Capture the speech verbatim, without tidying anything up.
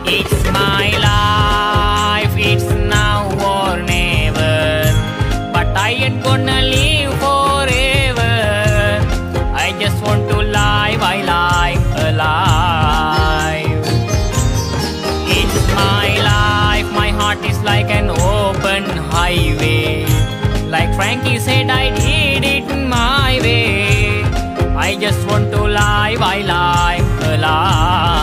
It's my life, it's now or never. But I ain't gonna live forever. I just want to live, I live alive. It's my life, my heart is like an open highway. Like Frankie said, I did it my way. I just want to live, I live alive.